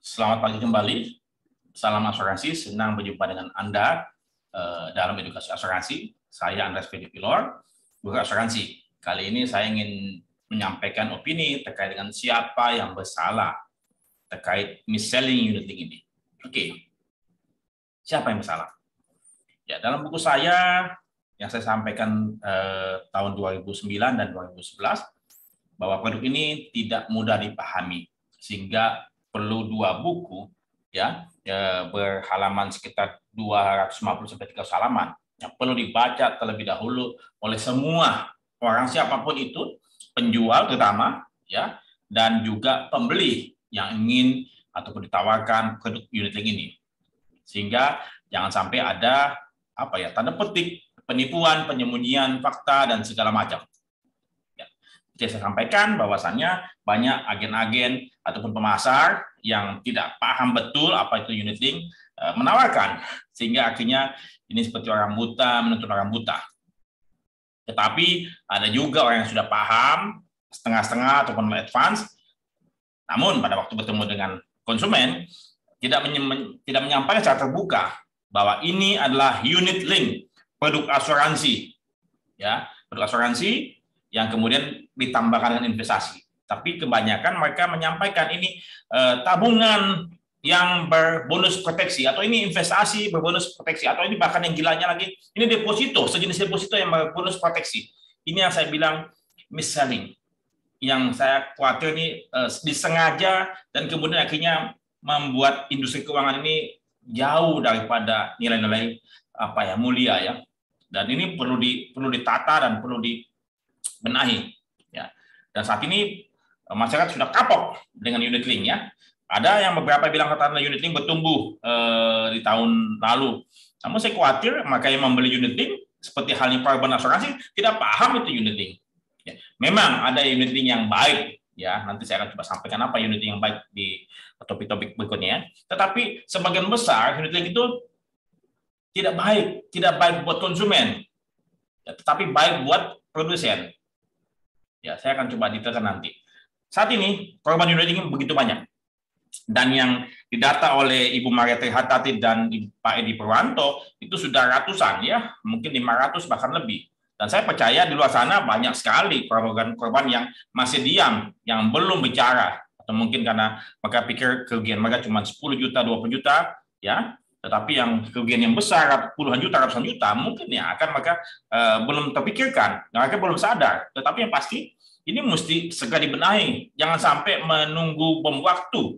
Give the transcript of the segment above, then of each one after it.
Selamat pagi kembali. Salam asuransi, senang berjumpa dengan Anda dalam edukasi asuransi. Saya Andreas Pilor, guru asuransi. Kali ini saya ingin menyampaikan opini terkait dengan siapa yang bersalah terkait mis-selling unit link ini. Oke, siapa yang bersalah? Ya, dalam buku saya yang saya sampaikan tahun 2009 dan 2011, bahwa produk ini tidak mudah dipahami, sehingga perlu dua buku berhalaman sekitar 250 sampai 300 halaman yang perlu dibaca terlebih dahulu oleh semua orang, siapapun itu, penjual terutama dan juga pembeli yang ingin ataupun ditawarkan produk unit link ini, sehingga jangan sampai ada tanda petik penipuan, penyembunyian fakta dan segala macam. Saya sampaikan bahwasannya banyak agen-agen ataupun pemasar yang tidak paham betul apa itu unit link menawarkan, sehingga akhirnya ini seperti orang buta menuntun orang buta. Tetapi ada juga orang yang sudah paham setengah-setengah ataupun advance, namun pada waktu bertemu dengan konsumen tidak menyampaikan secara terbuka bahwa ini adalah unit link, produk asuransi, produk asuransi yang kemudian ditambahkan dengan investasi. Tapi kebanyakan mereka menyampaikan ini tabungan yang berbonus proteksi, atau ini investasi berbonus proteksi, atau ini bahkan yang gilanya lagi, ini deposito, sejenis deposito yang berbonus proteksi. Ini yang saya bilang mis-selling. Yang saya khawatir ini disengaja dan kemudian akhirnya membuat industri keuangan ini jauh daripada nilai-nilai mulia ya. Dan ini perlu ditata dan perlu benahi ya. Dan saat ini masyarakat sudah kapok dengan unit link ya. Ada yang beberapa bilang katakanlah unit link bertumbuh di tahun lalu. Namun saya khawatir maka yang membeli unit link seperti halnya korban asuransi tidak paham itu unit link. Ya. Memang ada unit link yang baik ya. Nanti saya akan coba sampaikan apa unit link yang baik di topik-topik berikutnya. Tetapi sebagian besar unit link itu tidak baik buat konsumen. Ya, tetapi baik buat produsen. Ya, saya akan coba detailkan nanti. Saat ini korban unit link begitu banyak, dan yang didata oleh Ibu Maria Trihatati dan Pak Edi Purwanto itu sudah ratusan ya, mungkin 500 bahkan lebih. Dan saya percaya di luar sana banyak sekali korban yang masih diam, yang belum bicara, atau mungkin karena mereka pikir kerugian mereka cuma 10 juta, 20 juta ya. Tetapi yang kerugian yang besar, puluhan juta, ratusan juta, mungkin ya akan mereka belum terpikirkan, mereka belum sadar. Tetapi yang pasti ini mesti segera dibenahi, jangan sampai menunggu bom waktu.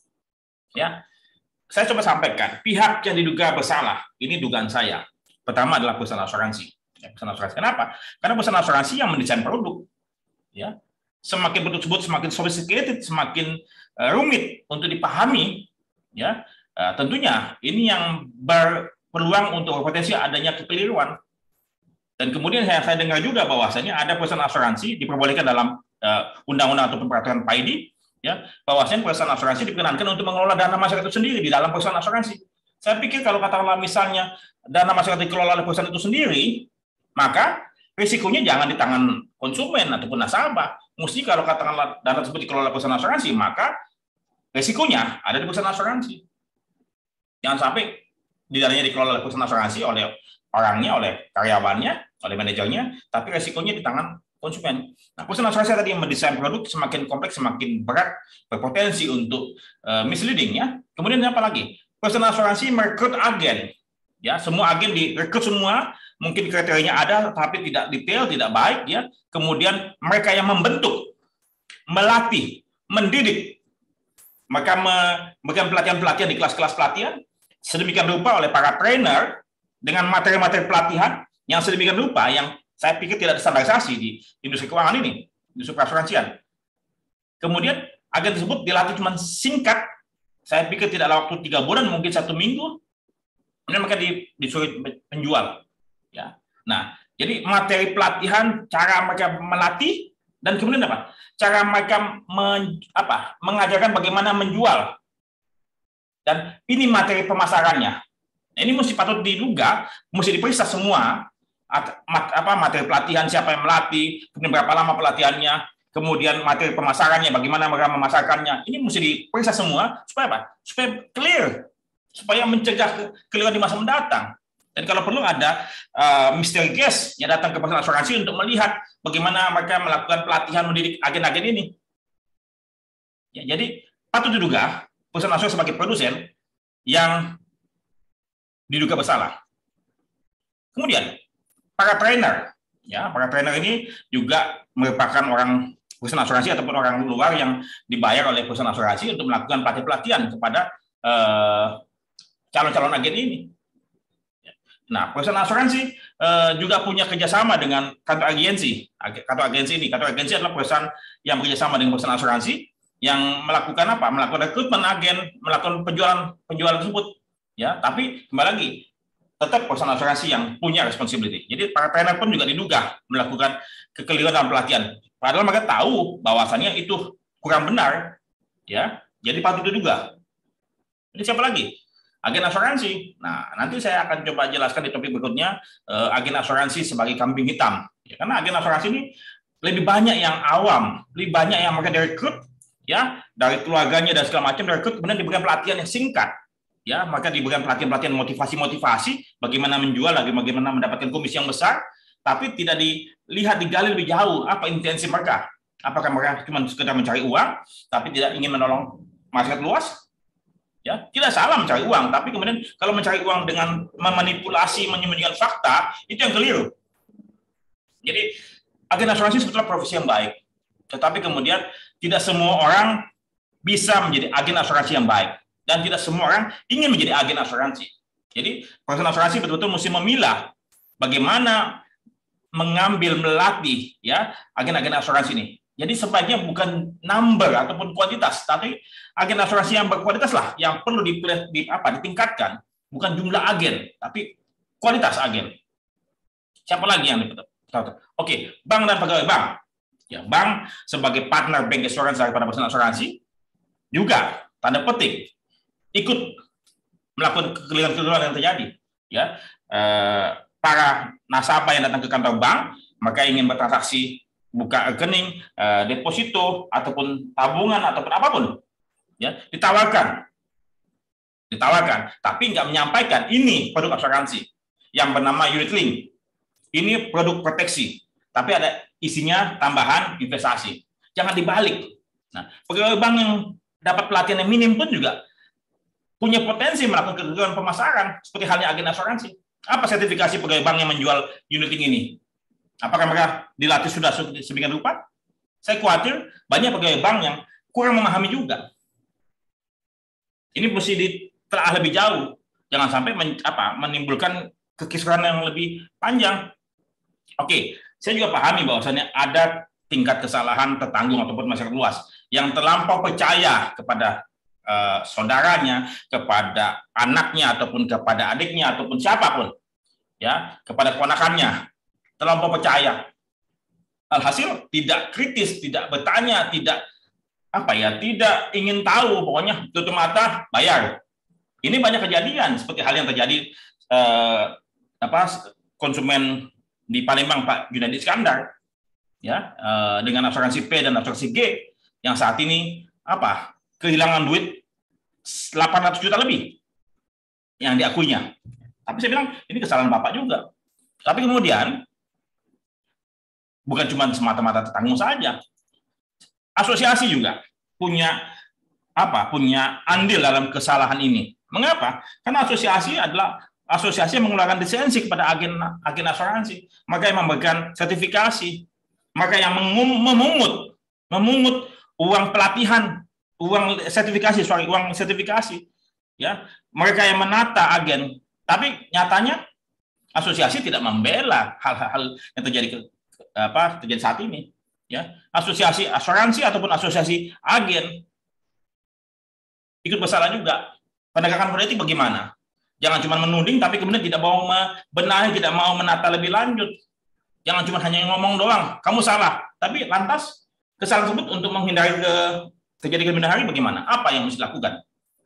Ya, saya coba sampaikan pihak yang diduga bersalah. Ini dugaan saya. Pertama adalah perusahaan asuransi. Ya, perusahaan asuransi. Kenapa? Karena perusahaan asuransi yang mendesain produk. Ya, semakin produk tersebut semakin sophisticated, semakin rumit untuk dipahami. Ya. Tentunya ini yang berpeluang untuk berpotensi adanya kekeliruan. Dan kemudian saya dengar juga bahwasanya ada perusahaan asuransi diperbolehkan dalam undang-undang atau peraturan Pak Edi, ya, bahwasanya perusahaan asuransi diperkenankan untuk mengelola dana masyarakat itu sendiri di dalam perusahaan asuransi. Saya pikir kalau katakanlah misalnya dana masyarakat dikelola oleh perusahaan itu sendiri, maka risikonya jangan di tangan konsumen ataupun nasabah. Mesti kalau katakanlah dana tersebut dikelola perusahaan asuransi, maka risikonya ada di perusahaan asuransi. Jangan sampai di dananya dikelola oleh perusahaan asuransi, oleh orangnya, oleh karyawannya, oleh manajernya, tapi resikonya di tangan konsumen. Nah, perusahaan asuransi tadi yang mendesain produk semakin kompleks, semakin berat, berpotensi untuk misleading ya. Kemudian apa lagi? Perusahaan asuransi merekrut agen. Ya, semua agen direkrut semua, mungkin kriterianya ada tapi tidak detail, tidak baik ya. Kemudian mereka yang membentuk, melatih, mendidik. Mereka memberikan pelatihan-pelatihan di kelas-kelas pelatihan sedemikian rupa oleh para trainer dengan materi-materi pelatihan yang sedemikian rupa yang saya pikir tidak standarisasi di industri keuangan ini, industri perasuransian. Kemudian agen tersebut dilatih cuma singkat, saya pikir tidaklah waktu 3 bulan, mungkin 1 minggu, kemudian mereka disuruh penjual. Ya. Nah, jadi materi pelatihan, cara mereka melatih, dan kemudian apa? Cara mereka mengajarkan bagaimana menjual. Dan ini materi pemasarannya. Ini mesti patut diduga, mesti diperiksa semua materi pelatihan, siapa yang melatih, kemudian berapa lama pelatihannya, kemudian materi pemasarannya, bagaimana mereka memasarkannya. Ini mesti diperiksa semua supaya apa? Supaya clear, supaya mencegah kekeliruan di masa mendatang. Dan kalau perlu ada mystery guest yang datang ke perusahaan asuransi untuk melihat bagaimana mereka melakukan pelatihan mendidik agen-agen ini. Ya, jadi patut diduga perusahaan asuransi sebagai produsen yang diduga bersalah. Kemudian para trainer, ya para trainer ini juga merupakan orang perusahaan asuransi ataupun orang luar yang dibayar oleh perusahaan asuransi untuk melakukan pelatihan kepada calon-calon agen ini. Nah, perusahaan asuransi juga punya kerjasama dengan kantor agensi. Kantor agensi adalah perusahaan yang bekerjasama dengan perusahaan asuransi yang melakukan apa? Melakukan rekrutmen agen, melakukan penjualan tersebut. Ya, tapi kembali lagi tetap perusahaan asuransi yang punya responsibility. Jadi para trainer pun juga diduga melakukan kekeliruan dalam pelatihan. Padahal mereka tahu bahwasannya itu kurang benar, ya. Jadi patut diduga. Ini siapa lagi? Agen asuransi. Nah, nanti saya akan coba jelaskan di topik berikutnya agen asuransi sebagai kambing hitam. Ya, karena agen asuransi ini lebih banyak yang awam, lebih banyak yang mereka direkrut, ya, dari keluarganya dan segala macam direkrut, kemudian diberikan pelatihan yang singkat. Ya, maka diberikan pelatihan-pelatihan motivasi-motivasi bagaimana menjual, bagaimana mendapatkan komisi yang besar, tapi tidak dilihat digali lebih jauh apa intensi mereka. Apakah mereka cuma sekedar mencari uang, tapi tidak ingin menolong masyarakat luas? Ya, tidak salah mencari uang, tapi kemudian kalau mencari uang dengan memanipulasi, menyembunyikan fakta, itu yang keliru. Jadi, agen asuransi sebetulnya profesi yang baik, tetapi kemudian tidak semua orang bisa menjadi agen asuransi yang baik. Dan tidak semua orang ingin menjadi agen asuransi. Jadi, perusahaan asuransi betul-betul mesti memilah bagaimana mengambil, melatih ya agen-agen asuransi ini. Jadi sebaiknya bukan number ataupun kuantitas, tapi agen asuransi yang berkualitas lah yang perlu ditingkatkan. Bukan jumlah agen, tapi kualitas agen. Siapa lagi yang diperlukan? Oke, bank dan pegawai bank. Ya, bank sebagai partner bank insurance daripada perusahaan asuransi juga tanda petik ikut melakukan kekeliruan-kekeliruan yang terjadi. Ya, para nasabah yang datang ke kantor bank, mereka ingin bertransaksi, buka rekening, deposito ataupun tabungan ataupun apapun, ya ditawarkan, tapi nggak menyampaikan ini produk asuransi yang bernama unit link, ini produk proteksi, tapi ada isinya tambahan investasi. Jangan dibalik. Nah, pegawai bank yang dapat pelatihan yang minim pun juga punya potensi melakukan kegagalan pemasaran seperti halnya agen asuransi. Apa sertifikasi pegawai bank yang menjual unit link ini? Apakah mereka dilatih sudah sedemikian rupa? Saya khawatir banyak pegawai bank yang kurang memahami juga. Ini mesti ditelaah lebih jauh. Jangan sampai menimbulkan kekisruhan yang lebih panjang. Oke, saya juga pahami bahwasannya ada tingkat kesalahan tertanggung ataupun masyarakat luas yang terlampau percaya kepada saudaranya, kepada anaknya ataupun kepada adiknya ataupun siapapun, ya, kepada keponakannya, terlampau percaya. Alhasil tidak kritis, tidak bertanya, tidak tidak ingin tahu, pokoknya tutup mata bayar. Ini banyak kejadian seperti hal yang terjadi konsumen di Palembang Pak Junadi Iskandar, ya, dengan asuransi P dan asuransi G yang saat ini kehilangan duit 800 juta lebih yang diakuinya. Tapi saya bilang ini kesalahan Bapak juga. Tapi kemudian bukan cuma semata-mata tertanggung saja. Asosiasi juga punya andil dalam kesalahan ini. Mengapa? Karena asosiasi adalah asosiasi yang mengeluarkan lisensi kepada agen asuransi, maka yang memberikan sertifikasi, maka yang memungut uang pelatihan, uang sertifikasi, ya, mereka yang menata agen. Tapi nyatanya asosiasi tidak membela hal-hal yang terjadi saat ini, ya. Asosiasi asuransi ataupun asosiasi agen ikut bersalah juga. Penegakan politik bagaimana? Jangan cuma menuding tapi kemudian tidak mau membenahi, tidak mau menata lebih lanjut. Jangan cuma hanya ngomong doang, kamu salah. Tapi lantas kesalahan tersebut untuk menghindari terjadi kemudian hari bagaimana? Apa yang mesti dilakukan?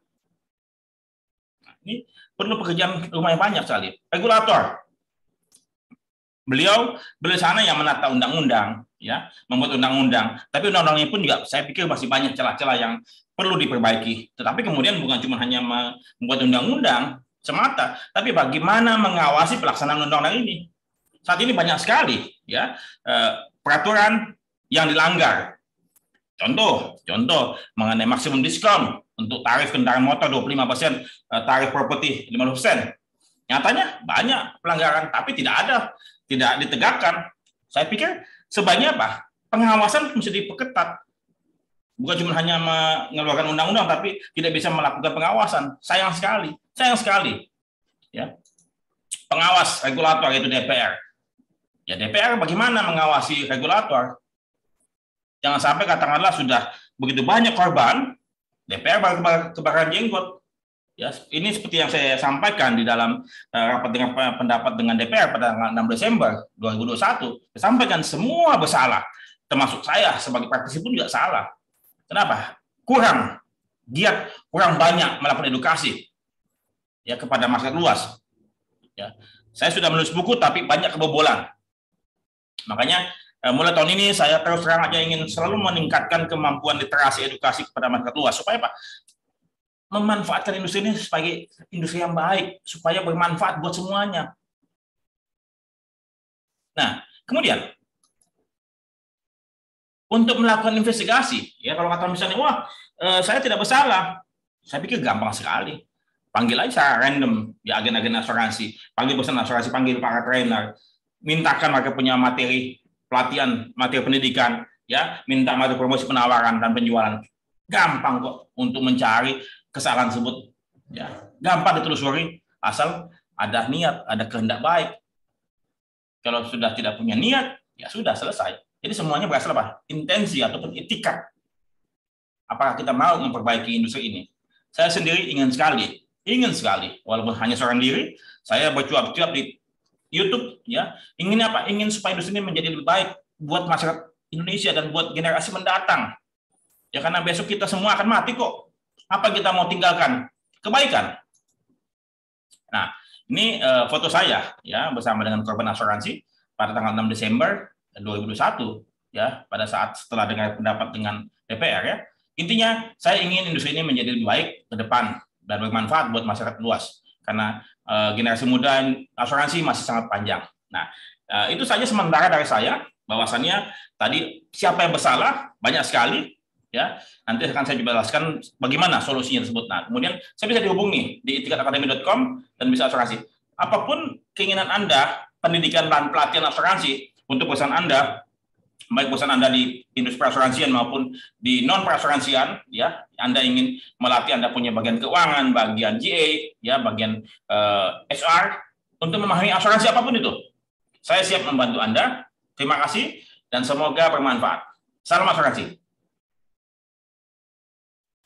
Nah, ini perlu pekerjaan lumayan banyak sekali. Regulator. Beliau sana yang menata undang-undang, ya, membuat undang-undang. Tapi undang-undangnya pun juga saya pikir masih banyak celah-celah yang perlu diperbaiki. Tetapi kemudian bukan cuma hanya membuat undang-undang semata, tapi bagaimana mengawasi pelaksanaan undang-undang ini. Saat ini banyak sekali ya peraturan yang dilanggar. Contoh mengenai maksimum diskon untuk tarif kendaraan motor 25%, tarif properti 50%. Nyatanya banyak pelanggaran, tapi tidak ditegakkan. Saya pikir sebaiknya apa? Pengawasan mesti diperketat. Bukan cuma hanya mengeluarkan undang-undang, tapi tidak bisa melakukan pengawasan. Sayang sekali. Ya. Pengawas regulator yaitu DPR. Ya DPR bagaimana mengawasi regulator? Jangan sampai katakanlah sudah begitu banyak korban, DPR baru kebakaran jenggot. Ya, ini seperti yang saya sampaikan di dalam rapat dengan pendapat dengan DPR pada tanggal 6 Desember 2021. Saya sampaikan semua bersalah, termasuk saya sebagai praktisi pun juga salah. Kenapa? Kurang giat, kurang banyak melakukan edukasi ya kepada masyarakat luas. Ya, saya sudah menulis buku tapi banyak kebobolan. Makanya mulai tahun ini saya terus terang aja ingin selalu meningkatkan kemampuan literasi edukasi kepada masyarakat luas supaya apa? Memanfaatkan industri ini sebagai industri yang baik, supaya bermanfaat buat semuanya. Nah, kemudian untuk melakukan investigasi, ya kalau kata misalnya, wah saya tidak bersalah, saya pikir gampang sekali. Panggil aja secara random di agen-agen asuransi, panggil perusahaan asuransi, panggil para trainer, mintakan mereka punya materi pelatihan, materi pendidikan, ya, minta materi promosi penawaran dan penjualan. Gampang kok untuk mencari kesalahan tersebut, ya gampang ditelusuri asal ada niat, ada kehendak baik. Kalau sudah tidak punya niat, ya sudah selesai. Jadi semuanya berasal apa? Intensi ataupun etikat. Apakah kita mau memperbaiki industri ini? Saya sendiri ingin sekali, walaupun hanya seorang diri, saya bercuap-cuap di YouTube, ya ingin apa? Ingin supaya industri ini menjadi lebih baik buat masyarakat Indonesia dan buat generasi mendatang. Ya karena besok kita semua akan mati kok. Apa kita mau tinggalkan? Kebaikan. Nah, ini foto saya ya bersama dengan korban asuransi pada tanggal 6 Desember 2021 ya, pada saat setelah dengar pendapat dengan DPR ya. Intinya saya ingin industri ini menjadi lebih baik ke depan dan bermanfaat buat masyarakat luas karena generasi muda asuransi masih sangat panjang. Nah, itu saja sementara dari saya, bahwasannya tadi siapa yang bersalah banyak sekali. Ya, nanti akan saya jelaskan bagaimana solusinya tersebut. Nah, kemudian saya bisa dihubungi di etikatacademy.com dan bisa asuransi. Apapun keinginan Anda, pendidikan dan pelatihan asuransi untuk perusahaan Anda, baik perusahaan Anda di industri perasuransian maupun di non perasuransian, ya, Anda ingin melatih, Anda punya bagian keuangan, bagian GA, ya, bagian HR untuk memahami asuransi apapun itu. Saya siap membantu Anda. Terima kasih dan semoga bermanfaat. Salam asuransi.